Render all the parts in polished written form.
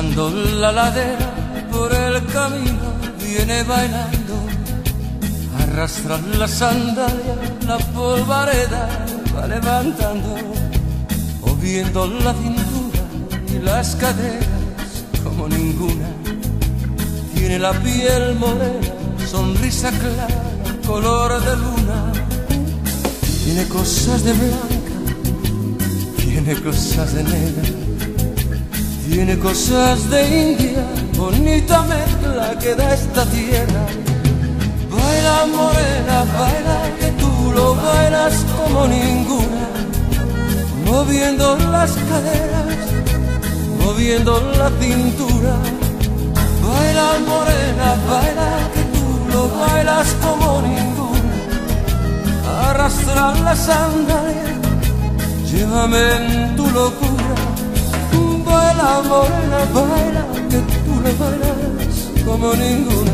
Bajando la ladera por el camino viene bailando, arrastra la sandalia, la polvareda va levantando, moviendo la cintura y las caderas como ninguna. Tiene la piel morena, sonrisa clara, color de luna. Tiene cosas de blanca, tiene cosas de negra, tiene cosas de India, bonita mezcla que da esta tierra. Baila morena, baila, que tú lo bailas como ninguna, moviendo las caderas, moviendo la cintura. Baila morena, baila, que tú lo bailas como ninguna. Arrastra la sandalia, llévame en tu locura. Baila morena, baila, que tú lo bailas como ninguna.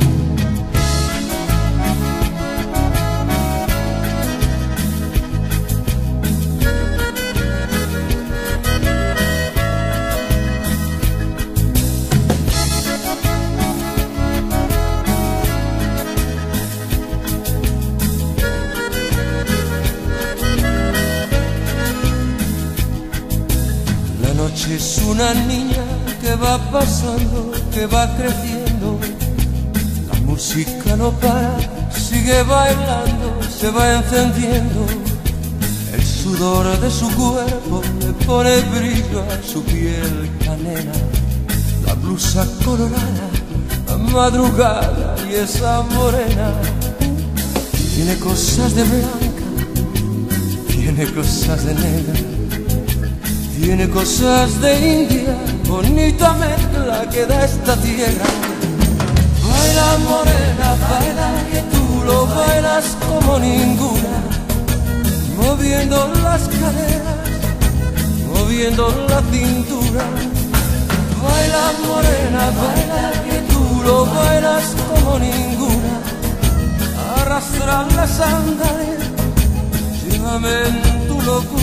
Es una niña que va pasando, que va creciendo. La música no para, sigue bailando, se va encendiendo. El sudor de su cuerpo le pone brillo a su piel canela. La blusa colorada, la madrugada y esa morena. Tiene cosas de blanca, tiene cosas de negra, tiene cosas de India, bonita mezcla que da esta tierra. Baila morena, baila, que tú lo bailas como ninguna, moviendo las caderas, moviendo la cintura. Baila morena, baila, que tú lo bailas como ninguna. Arrastra la sandalia, llévame en tu locura.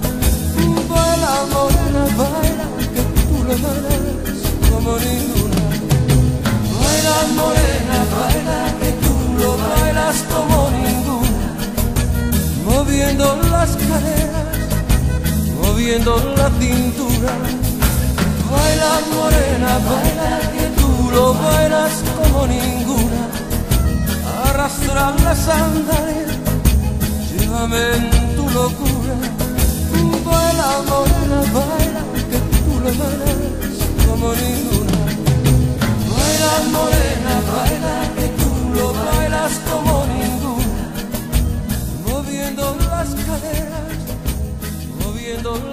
Baila morena, baila, que tú lo bailas como ninguna. Baila morena, baila, que tú lo bailas como ninguna, moviendo las caderas, moviendo la cintura. Baila morena, baila, que tú lo bailas como ninguna. Arrastra la sandalia, llévame en tu locura. Baila morena, baila, que tú lo bailas como ninguna. Baila morena, baila, que tú lo bailas como ninguna, moviendo las caderas, moviendo